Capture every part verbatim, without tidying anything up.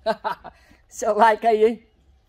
Seu like aí, hein?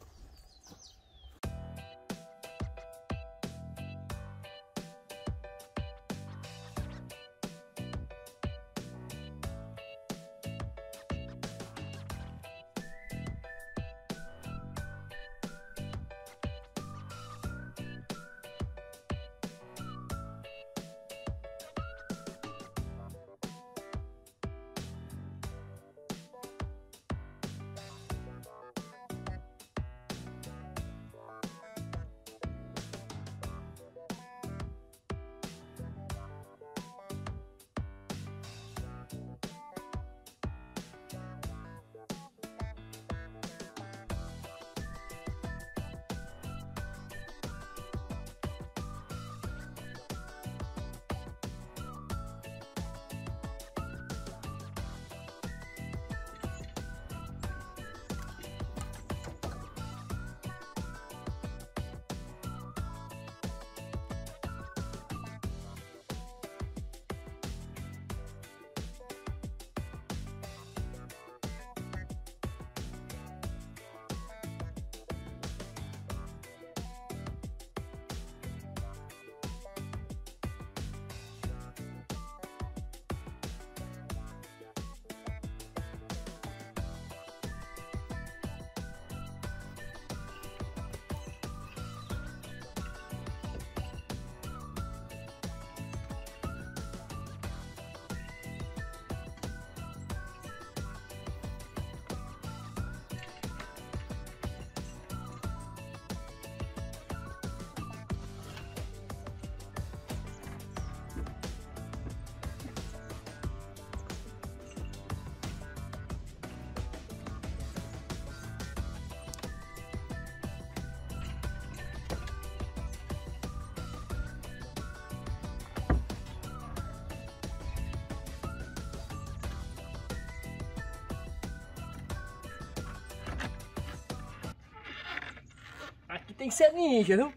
Aqui tem que ser ninja, viu?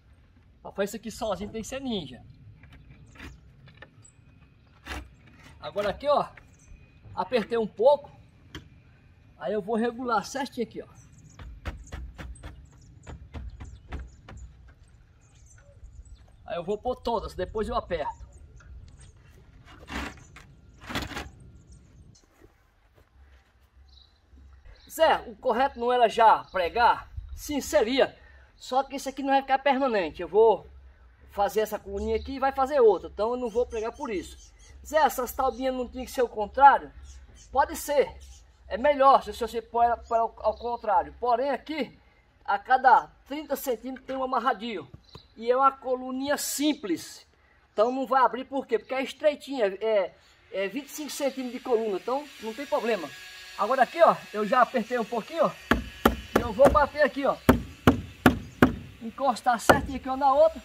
Pra fazer isso aqui sozinho tem que ser ninja. Agora aqui, ó, apertei um pouco. Aí eu vou regular certinho aqui, ó. Aí eu vou pôr todas, depois eu aperto. Zé, o correto não era já pregar? Sim, seria. Só que isso aqui não vai ficar permanente. Eu vou fazer essa coluninha aqui e vai fazer outra. Então eu não vou pregar por isso. Zé, essas taubinhas não tem que ser o contrário? Pode ser. É melhor se você pôr ela ao contrário. Porém aqui, a cada trinta centímetros tem um amarradinho. E é uma coluninha simples. Então não vai abrir por quê? Porque é estreitinha. É, é vinte e cinco centímetros de coluna. Então não tem problema. Agora aqui, ó, eu já apertei um pouquinho, ó. E eu vou bater aqui, ó. Encostar certinho aqui uma na outra.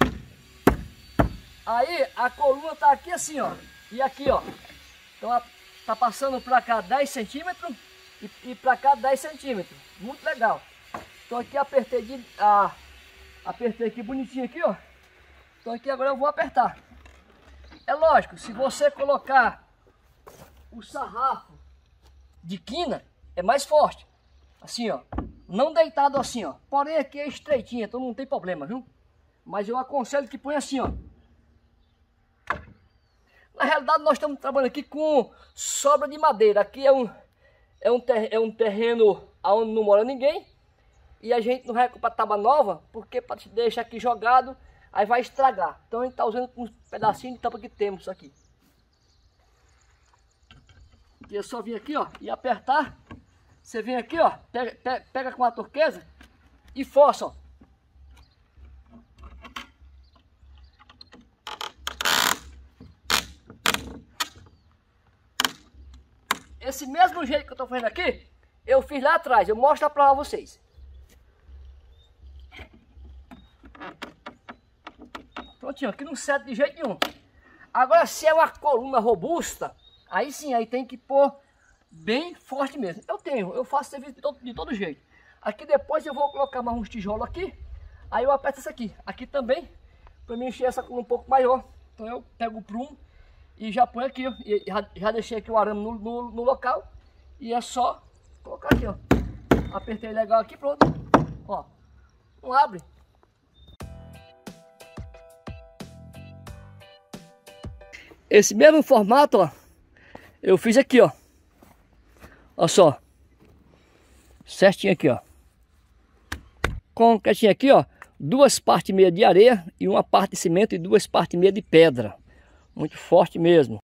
Aí a coluna tá aqui assim, ó. E aqui, ó. Então tá passando pra cá dez centímetros e, e pra cá dez centímetros. Muito legal. Então aqui apertei de, ah, apertei aqui bonitinho aqui, ó. Então aqui agora eu vou apertar. É lógico, se você colocar o sarrafo de quina, é mais forte. Assim, ó. Não deitado assim, ó. Porém aqui é estreitinho, então não tem problema, viu? Mas eu aconselho que põe assim, ó. Na realidade nós estamos trabalhando aqui com sobra de madeira. Aqui é um, é um, ter, é um terreno onde não mora ninguém. E a gente não vai comprar tábua nova, porque para deixar aqui jogado, aí vai estragar. Então a gente está usando um pedacinho de tábua que temos aqui. E eu só vim aqui, ó, e apertar. Você vem aqui, ó, pega, pega, pega com a turquesa e força, ó. Esse mesmo jeito que eu tô fazendo aqui, eu fiz lá atrás. Eu mostro para vocês. Prontinho, aqui não cede de jeito nenhum. Agora, se é uma coluna robusta, aí sim, aí tem que pôr bem forte mesmo. Eu tenho, eu faço serviço de todo, de todo jeito. Aqui depois eu vou colocar mais uns tijolos aqui. Aí eu aperto isso aqui. Aqui também, para mim encher essa coluna um pouco maior. Então eu pego o prumo e já põe aqui. Ó, e já, já deixei aqui o arame no, no, no local. E é só Vou colocar aqui, ó. Apertei legal aqui, pronto. Ó, não abre. Esse mesmo formato, ó, eu fiz aqui, ó. Olha só. Certinho aqui, ó. Concretinho aqui, ó. Duas partes e meia de areia e uma parte de cimento e duas partes e meia de pedra. Muito forte mesmo.